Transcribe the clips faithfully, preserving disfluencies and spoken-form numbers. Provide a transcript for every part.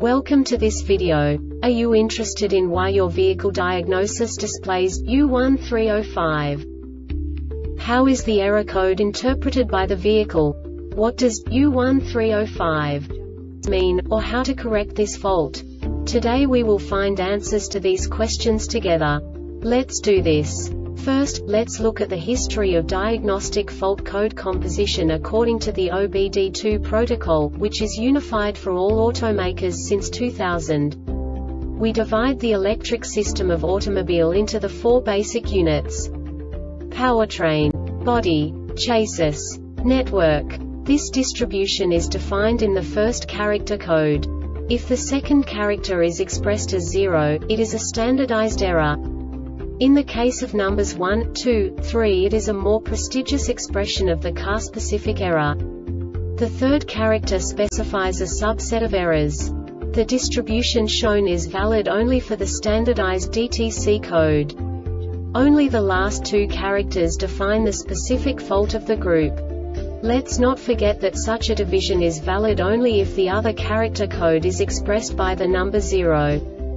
Welcome to this video. Are you interested in why your vehicle diagnosis displays U one three zero five? How is the error code interpreted by the vehicle? What does U one three zero five mean, or how to correct this fault? Today we will find answers to these questions together. Let's do this. First, let's look at the history of diagnostic fault code composition according to the O B D two protocol, which is unified for all automakers since two thousand. We divide the electric system of automobile into the four basic units: powertrain, body, chassis, network. This distribution is defined in the first character code. If the second character is expressed as zero, it is a standardized error. In the case of numbers one, two, three, it is a more prestigious expression of the car-specific error. The third character specifies a subset of errors. The distribution shown is valid only for the standardized D T C code. Only the last two characters define the specific fault of the group. Let's not forget that such a division is valid only if the other character code is expressed by the number zero.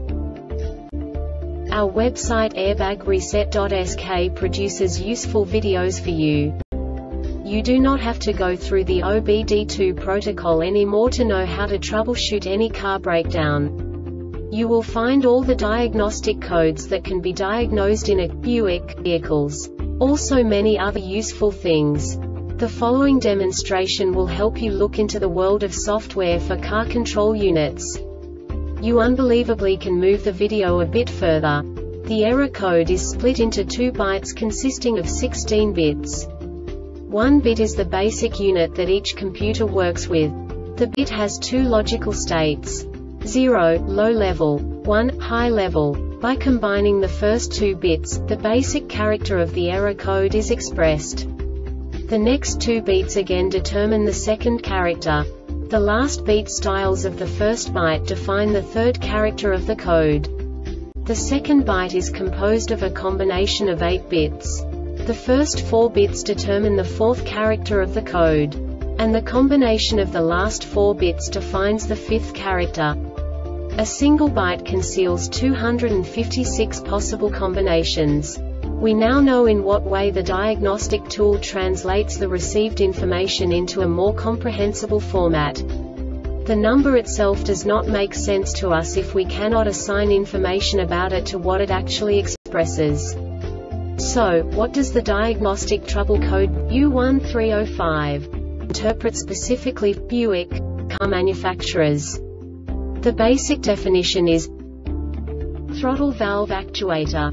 Our website airbag reset dot S K produces useful videos for you. You do not have to go through the O B D two protocol anymore to know how to troubleshoot any car breakdown. You will find all the diagnostic codes that can be diagnosed in a Buick vehicles. Also many other useful things. The following demonstration will help you look into the world of software for car control units. You unbelievably can move the video a bit further. The error code is split into two bytes consisting of sixteen bits. One bit is the basic unit that each computer works with. The bit has two logical states: zero, low level, one, high level. By combining the first two bits, the basic character of the error code is expressed. The next two bits again determine the second character. The last beat styles of the first byte define the third character of the code. The second byte is composed of a combination of eight bits. The first four bits determine the fourth character of the code. And the combination of the last four bits defines the fifth character. A single byte conceals two hundred fifty-six possible combinations. We now know in what way the diagnostic tool translates the received information into a more comprehensible format. The number itself does not make sense to us if we cannot assign information about it to what it actually expresses. So, what does the diagnostic trouble code U one three zero five interpret specifically for Buick car manufacturers? The basic definition is throttle valve actuator.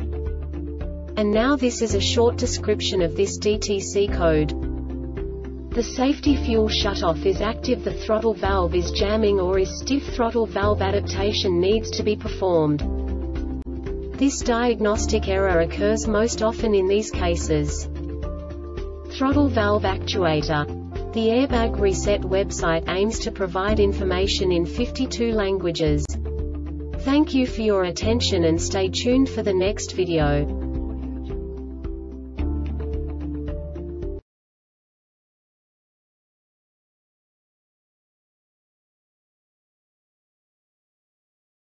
And now this is a short description of this D T C code. The safety fuel shutoff is active, the throttle valve is jamming or is stiff, throttle valve adaptation needs to be performed. This diagnostic error occurs most often in these cases. Throttle valve actuator. The Airbag Reset website aims to provide information in fifty-two languages. Thank you for your attention and stay tuned for the next video.